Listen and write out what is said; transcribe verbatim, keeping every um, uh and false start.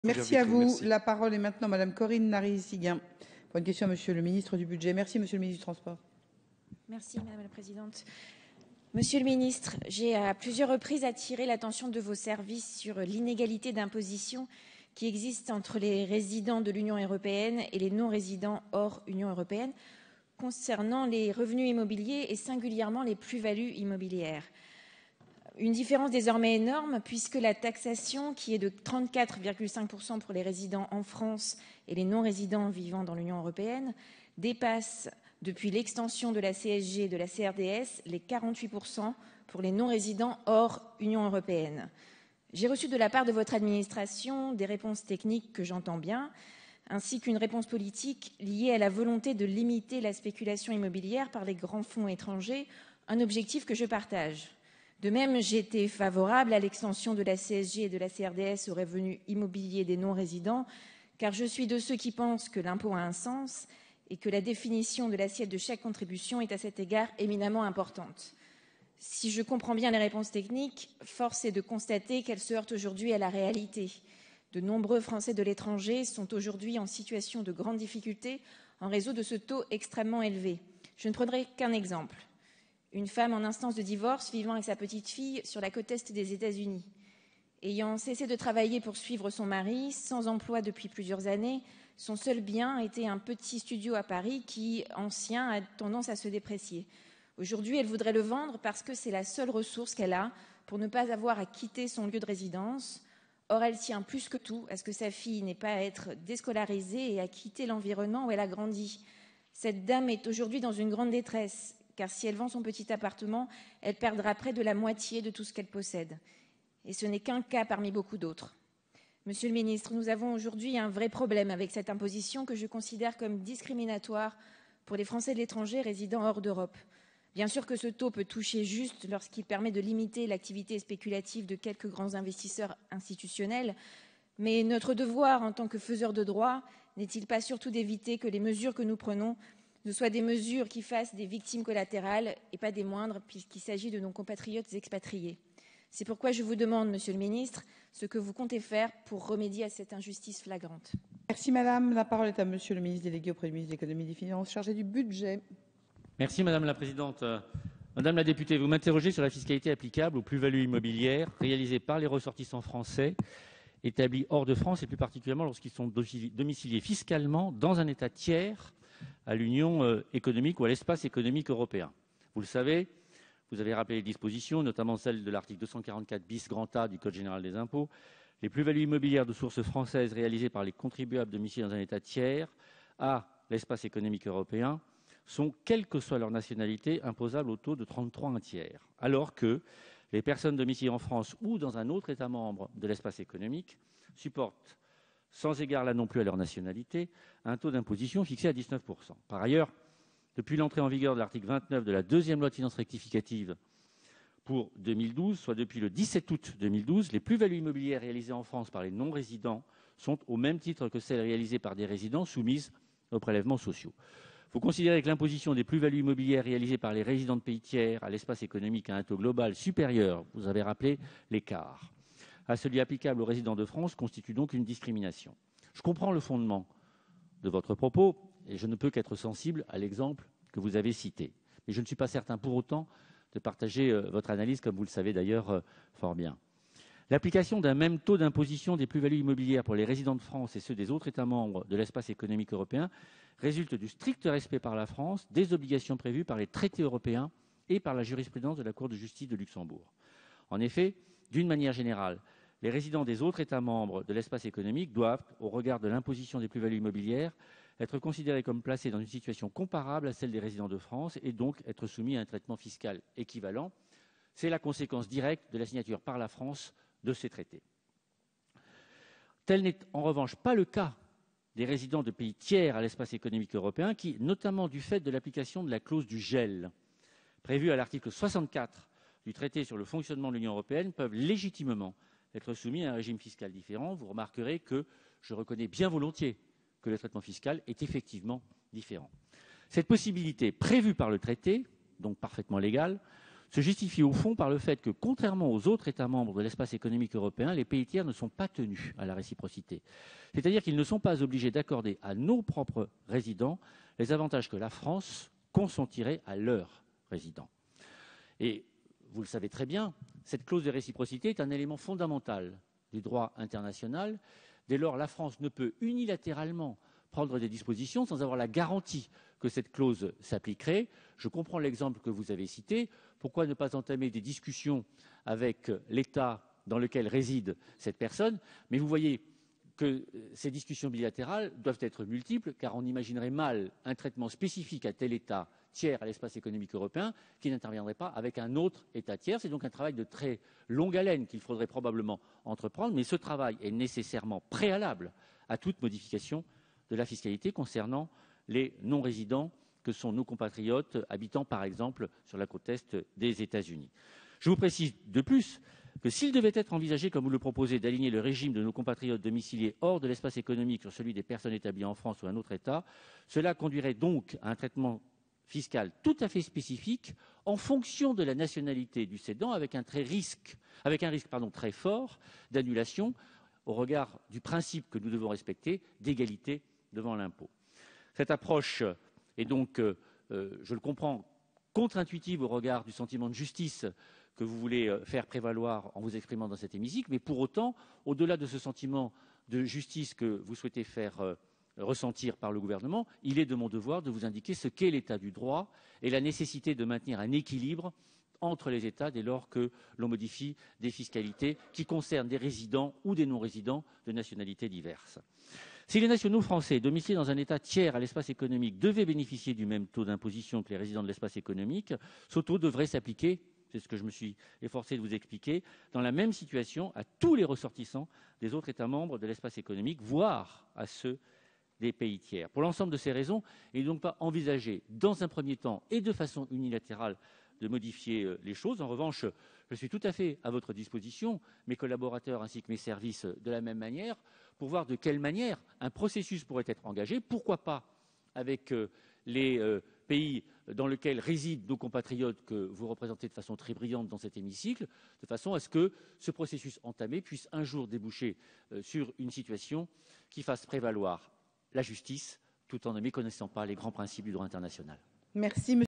Merci à vous. Merci. La parole est maintenant Madame Corinne Nari-Siguin pour une question à Monsieur le ministre du Budget. Merci Monsieur le ministre du Transport. Merci Madame la Présidente. Monsieur le ministre, j'ai à plusieurs reprises attiré l'attention de vos services sur l'inégalité d'imposition qui existe entre les résidents de l'Union européenne et les non-résidents hors Union européenne concernant les revenus immobiliers et singulièrement les plus-values immobilières. Une différence désormais énorme puisque la taxation, qui est de trente-quatre virgule cinq pour cent pour les résidents en France et les non-résidents vivant dans l'Union européenne, dépasse depuis l'extension de la C S G et de la C R D S les quarante-huit pour cent pour les non-résidents hors Union européenne. J'ai reçu de la part de votre administration des réponses techniques que j'entends bien, ainsi qu'une réponse politique liée à la volonté de limiter la spéculation immobilière par les grands fonds étrangers, un objectif que je partage. De même, j'étais favorable à l'extension de la C S G et de la C R D S aux revenus immobiliers des non-résidents, car je suis de ceux qui pensent que l'impôt a un sens et que la définition de l'assiette de chaque contribution est à cet égard éminemment importante. Si je comprends bien les réponses techniques, force est de constater qu'elles se heurtent aujourd'hui à la réalité. De nombreux Français de l'étranger sont aujourd'hui en situation de grande difficulté en raison de ce taux extrêmement élevé. Je ne prendrai qu'un exemple. Une femme en instance de divorce vivant avec sa petite fille sur la côte est des États-Unis. Ayant cessé de travailler pour suivre son mari, sans emploi depuis plusieurs années, son seul bien était un petit studio à Paris qui, ancien, a tendance à se déprécier. Aujourd'hui, elle voudrait le vendre parce que c'est la seule ressource qu'elle a pour ne pas avoir à quitter son lieu de résidence. Or, elle tient plus que tout à ce que sa fille n'ait pas à être déscolarisée et à quitter l'environnement où elle a grandi. Cette dame est aujourd'hui dans une grande détresse, car si elle vend son petit appartement, elle perdra près de la moitié de tout ce qu'elle possède. Et ce n'est qu'un cas parmi beaucoup d'autres. Monsieur le ministre, nous avons aujourd'hui un vrai problème avec cette imposition que je considère comme discriminatoire pour les Français de l'étranger résidant hors d'Europe. Bien sûr que ce taux peut toucher juste lorsqu'il permet de limiter l'activité spéculative de quelques grands investisseurs institutionnels, mais notre devoir en tant que faiseurs de droit n'est-il pas surtout d'éviter que les mesures que nous prenons ne soient des mesures qui fassent des victimes collatérales et pas des moindres puisqu'il s'agit de nos compatriotes expatriés. C'est pourquoi je vous demande, Monsieur le Ministre, ce que vous comptez faire pour remédier à cette injustice flagrante. Merci Madame. La parole est à Monsieur le ministre délégué auprès du ministre de l'Économie et des Finances, chargé du budget. Merci Madame la Présidente. Madame la députée, vous m'interrogez sur la fiscalité applicable aux plus-values immobilières réalisées par les ressortissants français établis hors de France et plus particulièrement lorsqu'ils sont domiciliés fiscalement dans un État tiers à l'Union économique ou à l'espace économique européen. Vous le savez, vous avez rappelé les dispositions, notamment celles de l'article deux cent quarante-quatre bis grand A du Code général des impôts. Les plus-values immobilières de source française réalisées par les contribuables domiciliés dans un État tiers à l'espace économique européen sont, quelle que soit leur nationalité, imposables au taux de trente-trois un tiers, alors que les personnes domiciliées en France ou dans un autre État membre de l'espace économique supportent, sans égard là non plus à leur nationalité, un taux d'imposition fixé à dix-neuf pour cent. Par ailleurs, depuis l'entrée en vigueur de l'article vingt-neuf de la deuxième loi de finances rectificative pour deux mille douze, soit depuis le dix-sept août deux mille douze, les plus-values immobilières réalisées en France par les non-résidents sont, au même titre que celles réalisées par des résidents, soumises aux prélèvements sociaux. Vous considérez que l'imposition des plus-values immobilières réalisées par les résidents de pays tiers à l'espace économique à un taux global supérieur, vous avez rappelé l'écart, à celui applicable aux résidents de France constitue donc une discrimination. Je comprends le fondement de votre propos et je ne peux qu'être sensible à l'exemple que vous avez cité. Mais je ne suis pas certain pour autant de partager votre analyse, comme vous le savez d'ailleurs fort bien. L'application d'un même taux d'imposition des plus-values immobilières pour les résidents de France et ceux des autres États membres de l'espace économique européen résulte du strict respect par la France des obligations prévues par les traités européens et par la jurisprudence de la Cour de justice de Luxembourg. En effet, d'une manière générale, les résidents des autres États membres de l'espace économique doivent, au regard de l'imposition des plus-values immobilières, être considérés comme placés dans une situation comparable à celle des résidents de France et donc être soumis à un traitement fiscal équivalent. C'est la conséquence directe de la signature par la France de ces traités. Tel n'est en revanche pas le cas des résidents de pays tiers à l'espace économique européen qui, notamment du fait de l'application de la clause du gel prévue à l'article soixante-quatre du traité sur le fonctionnement de l'Union européenne, peuvent légitimement être soumis à un régime fiscal différent. Vous remarquerez que je reconnais bien volontiers que le traitement fiscal est effectivement différent. Cette possibilité prévue par le traité, donc parfaitement légale, se justifie au fond par le fait que, contrairement aux autres États membres de l'espace économique européen, les pays tiers ne sont pas tenus à la réciprocité. C'est-à-dire qu'ils ne sont pas obligés d'accorder à nos propres résidents les avantages que la France consentirait à leurs résidents. Et vous le savez très bien, cette clause de réciprocité est un élément fondamental du droit international. Dès lors, la France ne peut unilatéralement prendre des dispositions sans avoir la garantie que cette clause s'appliquerait. Je comprends l'exemple que vous avez cité. Pourquoi ne pas entamer des discussions avec l'État dans lequel réside cette personne? Mais vous voyez que ces discussions bilatérales doivent être multiples, car on imaginerait mal un traitement spécifique à tel État tiers à l'espace économique européen qui n'interviendrait pas avec un autre État tiers. C'est donc un travail de très longue haleine qu'il faudrait probablement entreprendre, mais ce travail est nécessairement préalable à toute modification de la fiscalité concernant les non-résidents que sont nos compatriotes habitant par exemple sur la côte est des États-Unis. Je vous précise de plus que s'il devait être envisagé, comme vous le proposez, d'aligner le régime de nos compatriotes domiciliés hors de l'espace économique sur celui des personnes établies en France ou un autre État, cela conduirait donc à un traitement fiscal tout à fait spécifique en fonction de la nationalité du cédant, avec un, très risque, avec un risque pardon, très fort d'annulation au regard du principe que nous devons respecter d'égalité devant l'impôt. Cette approche est donc, euh, je le comprends, contre-intuitive au regard du sentiment de justice que vous voulez faire prévaloir en vous exprimant dans cet hémicycle, mais pour autant, au-delà de ce sentiment de justice que vous souhaitez faire euh, ressentir par le gouvernement, il est de mon devoir de vous indiquer ce qu'est l'état du droit et la nécessité de maintenir un équilibre entre les États dès lors que l'on modifie des fiscalités qui concernent des résidents ou des non-résidents de nationalités diverses. Si les nationaux français domiciliés dans un État tiers à l'espace économique devaient bénéficier du même taux d'imposition que les résidents de l'espace économique, ce taux devrait s'appliquer, c'est ce que je me suis efforcé de vous expliquer, dans la même situation à tous les ressortissants des autres États membres de l'espace économique, voire à ceux des pays tiers. Pour l'ensemble de ces raisons, il n'est donc pas envisagé, dans un premier temps et de façon unilatérale, de modifier les choses. En revanche, je suis tout à fait à votre disposition, mes collaborateurs ainsi que mes services de la même manière, pour voir de quelle manière un processus pourrait être engagé, pourquoi pas avec les pays dans lesquels résident nos compatriotes que vous représentez de façon très brillante dans cet hémicycle, de façon à ce que ce processus entamé puisse un jour déboucher sur une situation qui fasse prévaloir la justice tout en ne méconnaissant pas les grands principes du droit international. Merci.